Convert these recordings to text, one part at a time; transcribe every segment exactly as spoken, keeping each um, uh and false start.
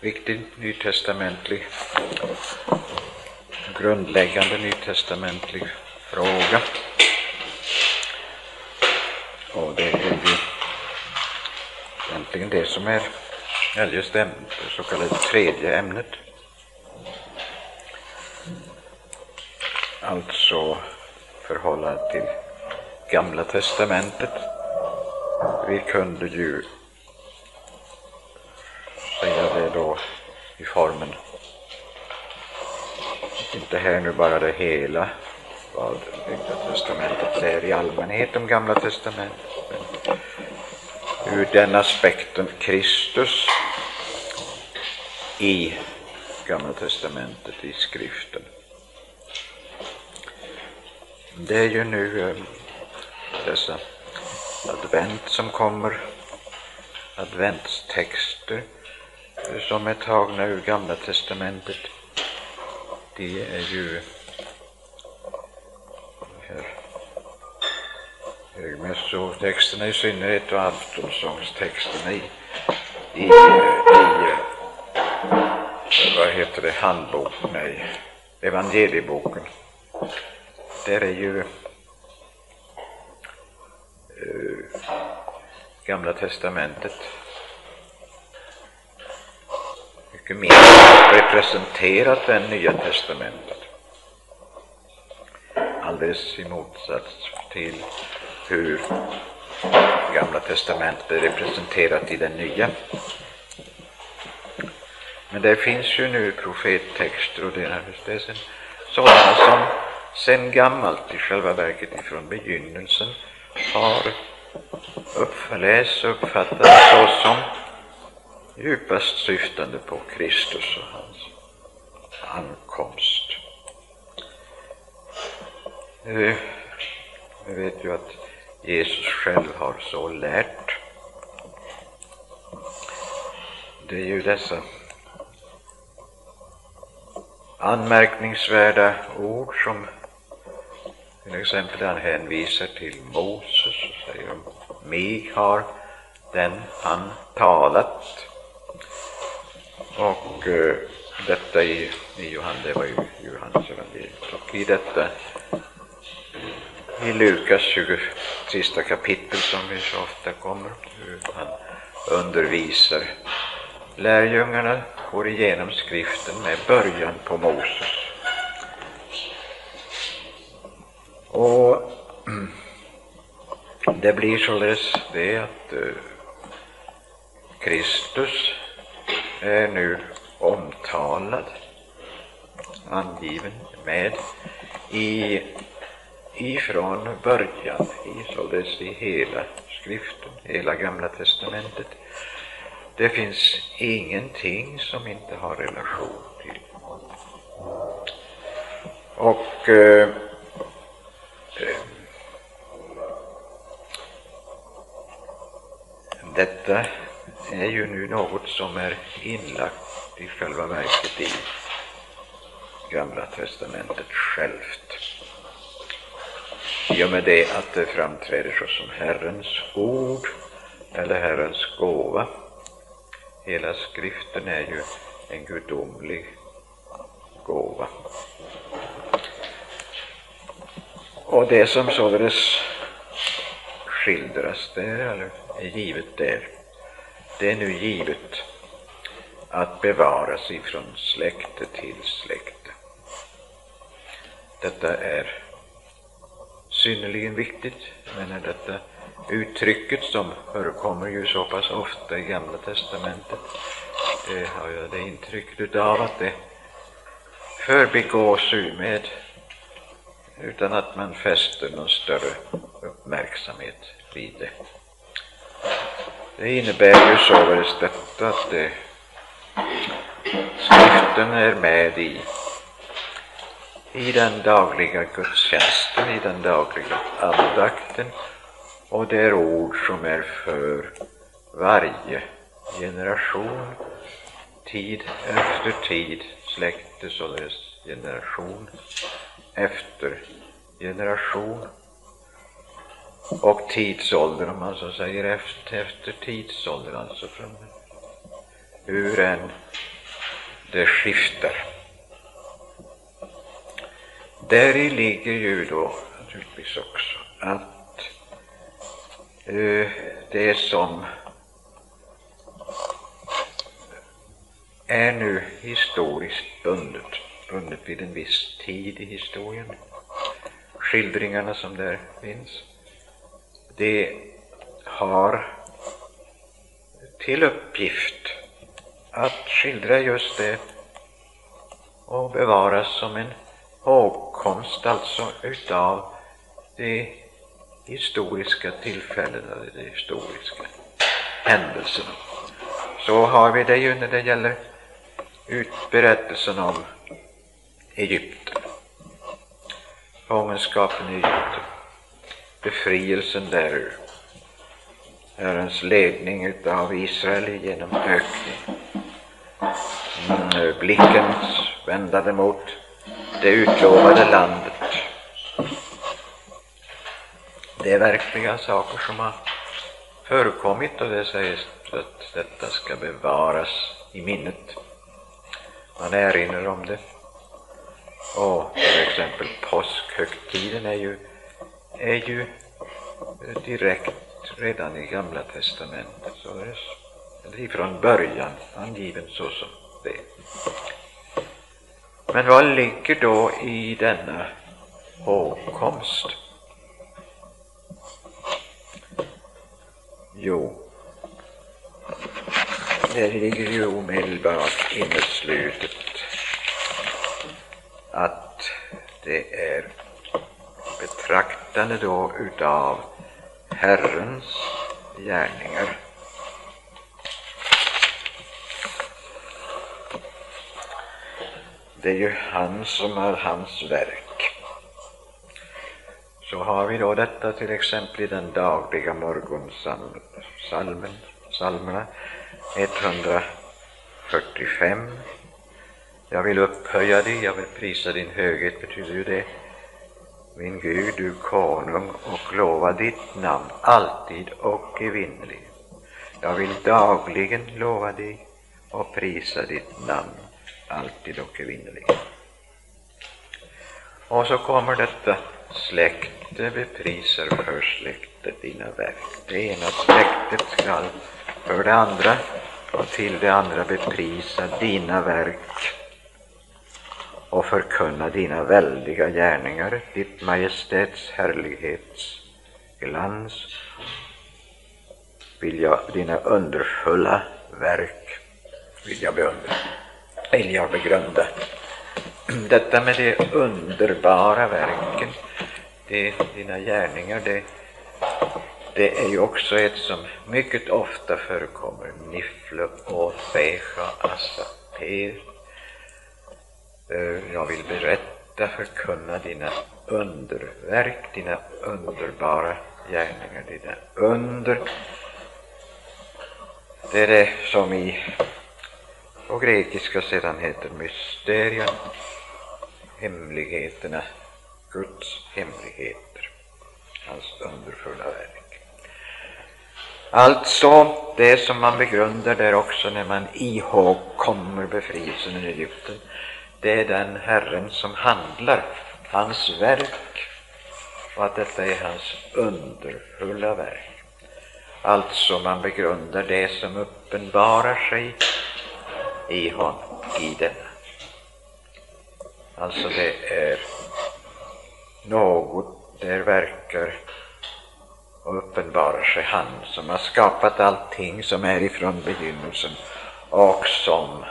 viktig nytestamentlig, grundläggande nytestamentlig fråga. Och det är ju egentligen det som är eljest det så kallade tredje ämnet. Alltså förhållande till Gamla testamentet. Vi kunde ju säga det då i formen, inte här nu bara det hela vad Nya testamentet säger i allmänhet om Gamla testamentet, men ur den aspekten Kristus i Gamla testamentet, i skriften. Det är ju nu eh, dessa advent som kommer, adventstexter som är tagna ur Gamla testamentet. Det är ju högmässotexterna i synnerhet och aftonsångstexterna i, i, i vad heter det, handboken, nej, evangelieboken. Där är ju uh, Gamla testamentet mycket mer representerat än Nya testamentet. Alldeles i motsats till hur Gamla testamentet är representerat i den nya. Men det finns ju nu profettexter och det är, det är sen, sådana som sen gammalt i själva verket ifrån begynnelsen har upplästs och uppfattats såsom djupast syftande på Kristus och hans ankomst. Vi vet ju att Jesus själv har så lärt. Det är ju dessa anmärkningsvärda ord som till exempel han hänvisar till Moses och säger om mig har den han talat. Och uh, detta i, i Johannes, det var ju Johannes evangeliet. Och i detta i Lukas tjugo sista kapitel som vi så ofta kommer, hur han undervisar lärjungarna, går igenom skriften med början på Moses. Och det blir således det att uh, Kristus är nu omtalad, angiven med i ifrån början, i således i hela skriften, hela Gamla testamentet. Det finns ingenting som inte har relation till. Och eh, eh, detta är ju nu något som är inlagt i själva verket i Gamla testamentet självt. I och med det att det framträder så som Herrens ord eller Herrens gåva. Hela skriften är ju en gudomlig gåva. Och det som således skildras där, eller är givet där, det är nu givet att bevaras ifrån släkte till släkte. Detta är synnerligen viktigt, men detta uttrycket som förekommer ju så pass ofta i Gamla testamentet, det har jag det intrycket av att det förbigås med utan att man fäster någon större uppmärksamhet vid det. Det innebär ju således detta att det, skriften är med i i den dagliga gudstjänsten, i den dagliga andakten, och det är ord som är för varje generation, tid efter tid, släkte således generation efter generation, och tidsålder, om man så säger, efter, efter tidsålder, alltså från ur en det skiftar. Däri ligger ju då naturligtvis också att uh, det som är nu historiskt bundet, bundet vid en viss tid i historien, skildringarna som där finns, det har till uppgift att skildra just det och bevaras som en hågkomst, alltså utav de historiska tillfällena, de historiska händelserna. Så har vi det ju när det gäller utberättelsen om Egypten, fångenskapen i Egypten, befrielsen där, Herrens ledning utav Israel genom ökning, mm, blickens vändade mot det utlovade landet. Det är verkliga saker som har förekommit, och det sägs att detta ska bevaras i minnet. Man erinrar om det. Och till exempel påskhögtiden är ju, är ju direkt redan i Gamla testamentet, så är det ifrån början angiven såsom det. Men vad ligger då i denna hågkomst? Jo, det ligger ju omedelbart inneslutet att det är betraktande då utav Herrens gärningar. Det är ju han som är hans verk. Så har vi då detta till exempel i den dagliga morgonsalmen, psalmerna etthundrafyrtiofem. Jag vill upphöja dig, jag vill prisa din höghet, betyder ju det. Min Gud, du konung, och lova ditt namn alltid och evinnerligen. Jag vill dagligen lova dig och prisa ditt namn alltid och evinnerligen. Och så kommer detta: släkte beprisar för släktet dina verk. Det ena släktet skall för det andra och till det andra beprisa dina verk och förkunna dina väldiga gärningar, ditt majestäts härlighets glans, vill jag dina underfulla verk vill jag beundra, vill jag begrunda. Detta med de underbara verken, det, dina gärningar, det, det är ju också ett som mycket ofta förekommer. Nifle och fecha asaper. Jag vill berätta, förkunna dina underverk, dina underbara gärningar, dina under. Det är det som i på grekiska sedan heter mysterion, hemligheterna, Guds hemligheter, hans underfulla verk. Alltså det som man begrundar där också när man ihågkommer befrielsen i Egypten, det är den Herren som handlar, hans verk, och att detta är hans underfulla verk. Alltså man begrundar det som uppenbarar sig i honom, i denna. Alltså det är något där verkar och uppenbarar sig han som har skapat allting som är ifrån begynnelsen och som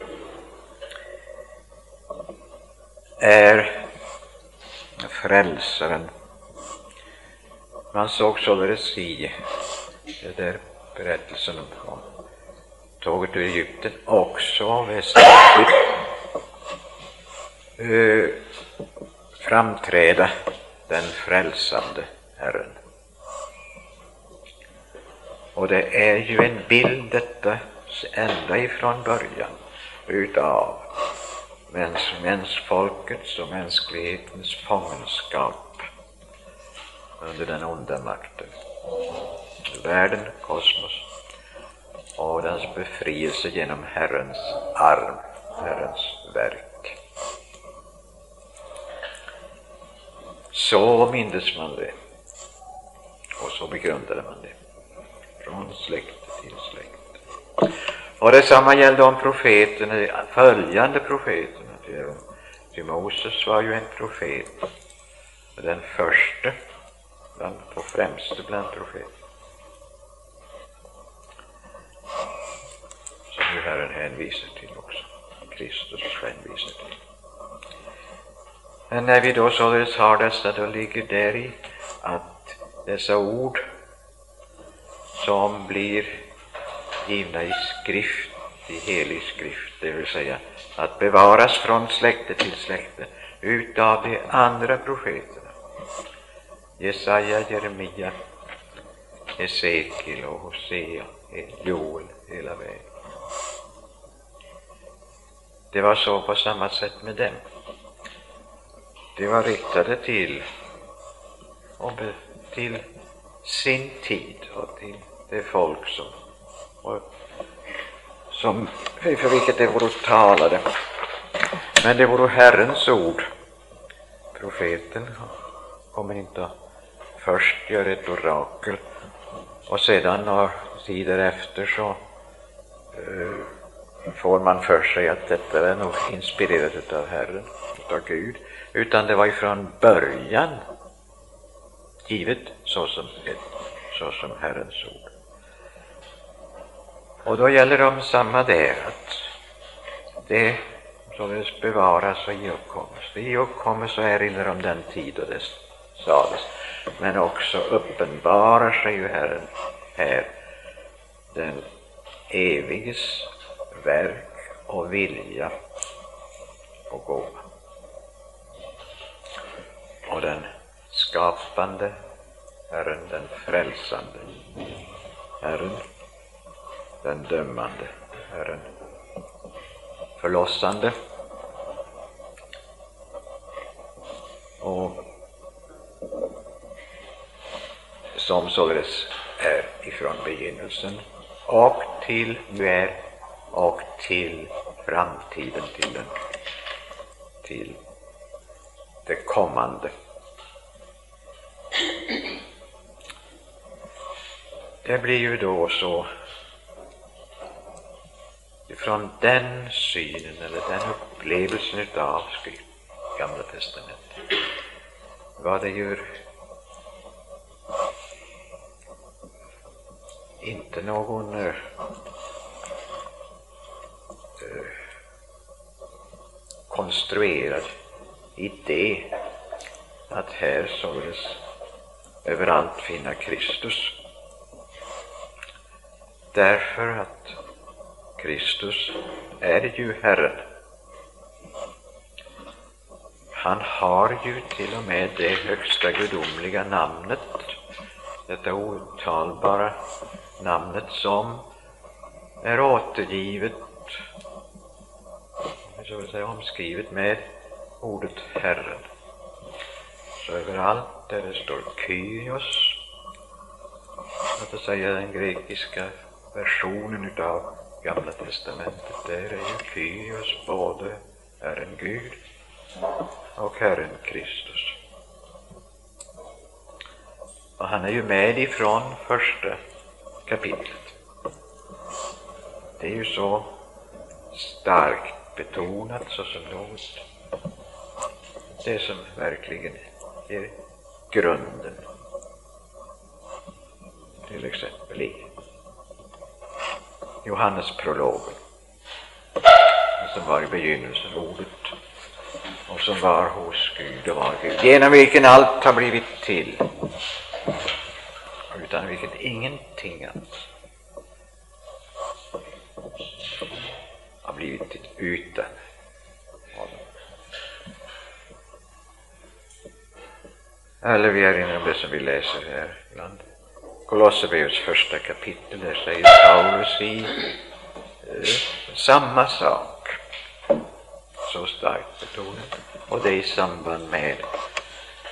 är frälsaren. Man såg således i det där berättelsen om tåget ur Egypten också väsentligt uh, framträda den frälsande Herren. Och det är ju en bild detta ända ifrån början utav mäns, mänskfolkets och mänsklighetens fångenskap under den onda makten. Världen, kosmos och dess befrielse genom Herrens arm. Herrens verk. Så mindes man det. Och så begrundade man det. Från släkt till släkt. Och detsamma gällde om profeterna, följande profeterna. Ty Moses var ju en profet. Den första bland, och främste bland profeter. Som ju Herren hänvisar till också. Kristus hänvisar till. Men när vi då således har dessa, då ligger där i att dessa ord som blir givna i skrift, i helig skrift, det vill säga att bevaras från släkte till släkte utav de andra profeterna, Jesaja, Jeremia, Hesekiel och Hosea, Joel, hela vägen. Det var så på samma sätt med dem. De var riktade till och be, till sin tid och till det folk som, och, som för vilket det vore talade. Men det vore Herrens ord. Profeten kommer inte att först göra ett orakel och sedan några tider efter så uh, får man för sig att detta är nog inspirerat av Herren, av Gud, utan det var ifrån början givet såsom, ett, såsom Herrens ord. Och då gäller det om samma där, att det således bevaras och iakttages. Iakttages och erinrar om den tid och det sades, men också uppenbarar sig ju Herren här, den eviges verk och vilja och gåva. Och den skapande Herren, den frälsande Herren, den dömande Herren, förlossande och som således är ifrån begynnelsen och till nu är och till framtiden, till den, till det kommande. Det blir ju då så ifrån den synen eller den upplevelsen av Gamla testamentet var det ju inte någon uh, uh, konstruerad idé att här således överallt finna Kristus, därför att Kristus är ju Herren. Han har ju till och med det högsta gudomliga namnet, detta outtalbara namnet som är återgivet, så vill säga omskrivet med ordet Herren. Så överallt där det står Kyrios, att säga den grekiska versionen utav Gamla testamentet, där är ju Kyrios både Herren Gud och Herren Kristus. Och han är ju med ifrån första kapitlet. Det är ju så starkt betonat såsom något, det som verkligen är grunden, till exempel i Johannes prologen, som var i begynnelsen ordet och som var hos Gud och var Gud, genom vilken allt har blivit till, utan vilket ingenting alls har blivit till utan honom. Eller vi erinrar om det som vi läser här ibland. Kolosserbrevets första kapitel, där säger Paulus i eh, samma sak, så starkt betonat, och det i samband med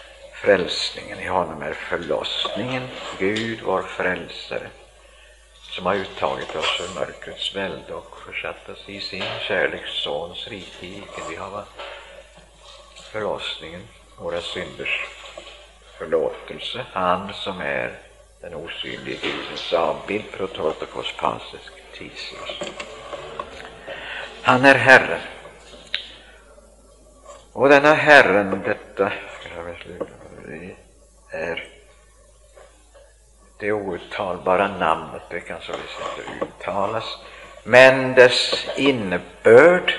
frälsningen. I honom är förlossningen, Gud vår frälsare, som har uttagit oss ur mörkrets välde och försatt oss i sin kärlekssons rike, i vilken vi har förlossningen, våra synders förlåtelse. Han som är den osynlige Gudens avbild, prototokos pansisk tisus. Han är Herren. Och denna Herren, detta är det outtalbara namnet, det kan således inte uttalas, men dess innebörd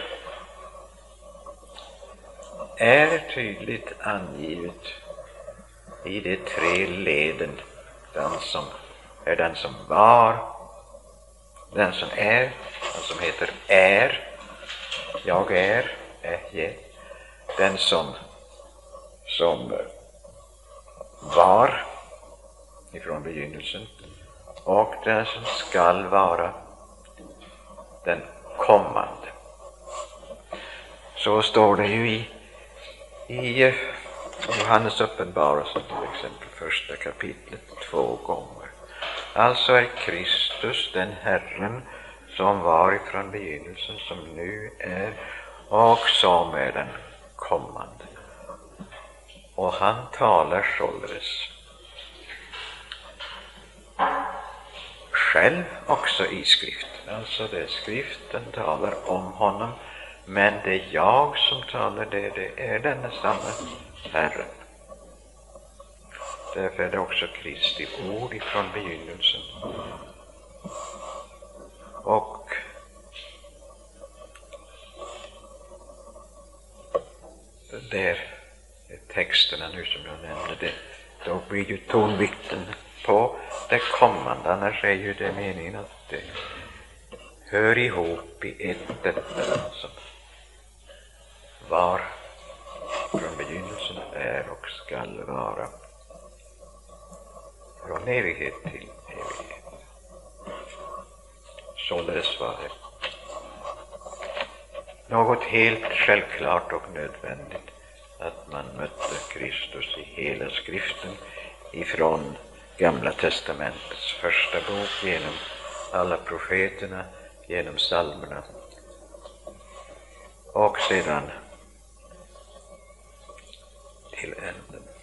är tydligt angivet i de tre leden. Den som är den som var, den som är, den som heter är, jag är, är den som som var ifrån begynnelsen, och den som skall vara, den kommande. Så står det ju i i Johannes uppenbarelse, till exempel första kapitlet, två gånger. Alltså är Kristus den Herren som var ifrån begynnelsen, som nu är och som är den kommande. Och han talar således själv också i skriften. Alltså det skriften talar om honom, men det är jag som talar, det, det är denna samma Herren. Därför är det också Kristi ord ifrån begynnelsen. Och där är texterna nu som jag nämnde, det, då blir ju tonvikten på det kommande. Annars är ju det meningen att det hör ihop i ett, detta som var från begynnelsen, är och skall vara från evighet till evighet. Således var det något helt självklart och nödvändigt att man mötte Kristus i hela skriften, ifrån Gamla testamentets första bok, genom alla profeterna, genom psalmerna, och sedan till änden.